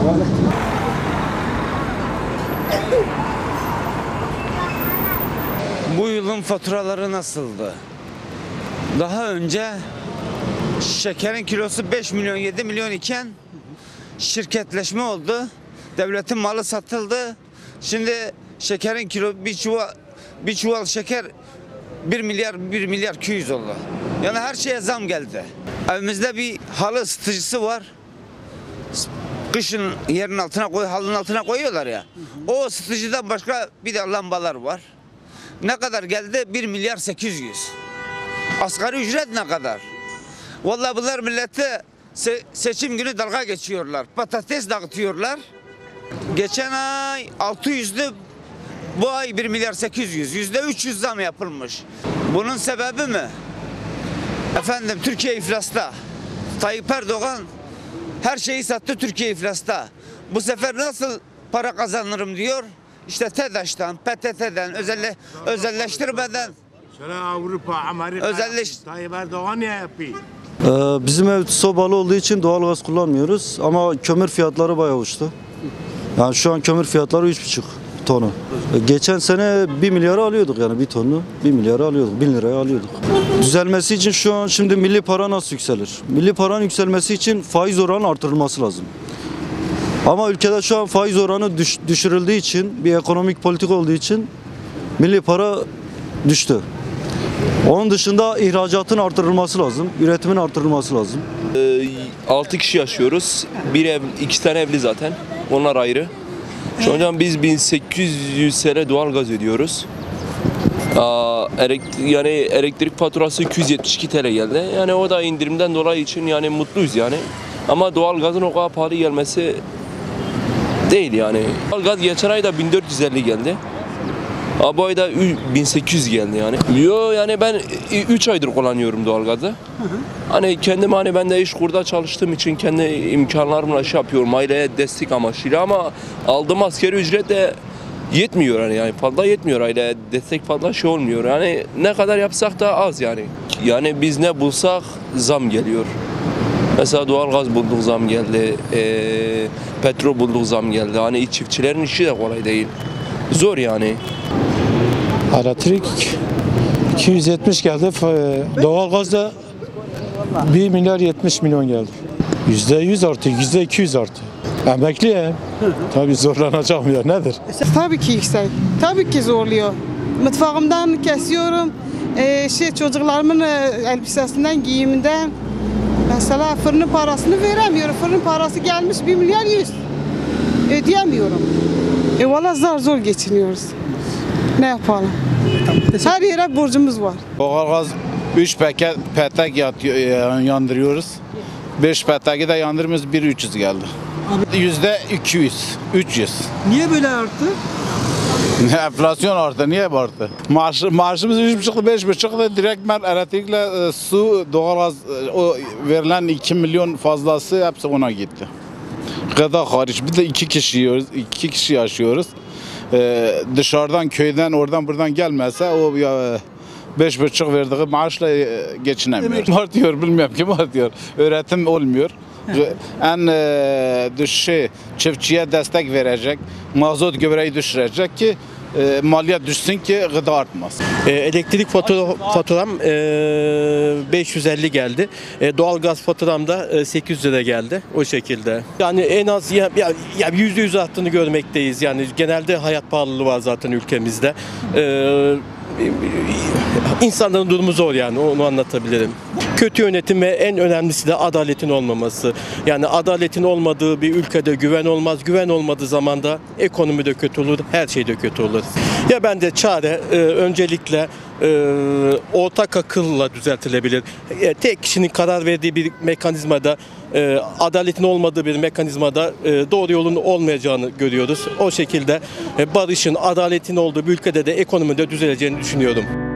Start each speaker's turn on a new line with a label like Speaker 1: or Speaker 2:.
Speaker 1: Bu yılın faturaları nasıldı? Daha önce şekerin kilosu 5 milyon 7 milyon iken şirketleşme oldu. Devletin malı satıldı. Şimdi şekerin kilo bir çuval şeker 1 milyar 200 oldu. Yani her şeye zam geldi. Evimizde bir halı ısıtıcısı var. Kışın yerin altına halının altına koyuyorlar ya. O ısıtıcıdan başka bir de lambalar var. Ne kadar geldi? 1 milyar 800. Asgari ücret ne kadar? Vallahi bunlar millete seçim günü dalga geçiyorlar. Patates dağıtıyorlar. Geçen ay 600'lü, bu ay 1 milyar 800. %300 zam yapılmış. Bunun sebebi mi? Efendim Türkiye iflasta. Tayyip Erdoğan her şeyi sattı, Türkiye iflasta. Bu sefer nasıl para kazanırım diyor. İşte TEDAŞ'tan, PTT'den, özelleştirmeden.
Speaker 2: Tayyip Erdoğan ne yapıyor?
Speaker 3: Bizim ev sobalı olduğu için doğalgaz kullanmıyoruz ama kömür fiyatları bayağı uçtu. Yani şu an kömür fiyatları 3,5 tonu. Geçen sene 1 milyara alıyorduk yani bir tonunu 1 milyara alıyorduk, 1000 liraya alıyorduk. Düzelmesi için şimdi milli para nasıl yükselir? Milli paranın yükselmesi için faiz oranı artırılması lazım. Ama ülkede şu an faiz oranı düşürüldüğü için, bir ekonomik politik olduğu için milli para düştü. Onun dışında ihracatın artırılması lazım, üretimin artırılması lazım.
Speaker 4: 6 kişi yaşıyoruz. Bir ev, 2 tane evli zaten. Onlar ayrı. Şu an biz 1800 TL doğalgaz ödüyoruz. Yani elektrik faturası 272 TL geldi. Yani o da indirimden dolayı için yani mutluyuz yani. Ama doğalgazın o kadar pahalı gelmesi değil yani. Doğalgaz geçen ayda 1450 geldi. Bu ayda 1800 geldi yani. Yani ben 3 aydır kullanıyorum doğalgazı. Hani kendim ben de İşkur'da çalıştığım için kendi imkanlarımla yapıyorum. Aileye destek amaçıyla ama aldığım asgari ücret de yetmiyor yani fazla yetmiyor, aileye destek fazla olmuyor. Yani ne kadar yapsak da az yani. Yani biz ne bulsak zam geliyor. Mesela doğalgaz bulduk zam geldi. Petrol bulduk zam geldi. Hani çiftçilerin işi de kolay değil. Zor yani.
Speaker 5: Elektrik 270 geldi. Doğalgaz da 1 milyar 70 milyon geldi. %100 artı, %200 artı. Emekli tabii zorlanacağım ya nedir?
Speaker 6: Tabii ki yüksek. Tabii ki zorluyor. Mutfağımdan kesiyorum. Çocuklarımın elbisesinden, giyiminden. Mesela fırının parasını veremiyorum. Fırının parası gelmiş 1 milyar 100. Ödeyemiyorum. Valla zor geçiniyoruz. Ne yapalım? Her yere borcumuz var.
Speaker 2: Doğalgaz 3 petek yandırıyoruz. 5 peteki de yandırmıyoruz, 1.300 geldi. %200, 300.
Speaker 7: Niye böyle arttı?
Speaker 2: Enflasyon arttı, niye arttı? Maaşımız 3,5'lı 5,5'lı direktmen elektrikle su, doğalgaz o verilen 2 milyon fazlası hepsi ona gitti. Gıda hariç bir de 2 kişi yaşıyoruz. Dışarıdan köyden oradan buradan gelmezse o 5,5 verdiği maaşla geçinemiyor. Kim artıyor bilmiyorum, kim artıyor. Öğretim olmuyor. Çiftçiye destek verecek, mazot gübreyi düşürecek ki maliyet düşsün ki gıda artmaz.
Speaker 8: Elektrik faturam 550 geldi. Doğalgaz faturam da 800 lira geldi o şekilde. Yani en az %100 arttığını görmekteyiz. Yani genelde hayat pahalılığı var zaten ülkemizde. İnsanların durumu zor yani onu anlatabilirim. Kötü yönetim ve en önemlisi de adaletin olmaması. Yani adaletin olmadığı bir ülkede güven olmaz. Güven olmadığı zaman da ekonomi de kötü olur, her şey de kötü olur. Ya bence çare öncelikle ortak akılla düzeltilebilir. Tek kişinin karar verdiği bir mekanizmada, adaletin olmadığı bir mekanizmada doğru yolun olmayacağını görüyoruz. O şekilde barışın, adaletin olduğu bir ülkede de ekonomide düzeleceğini düşünüyorum.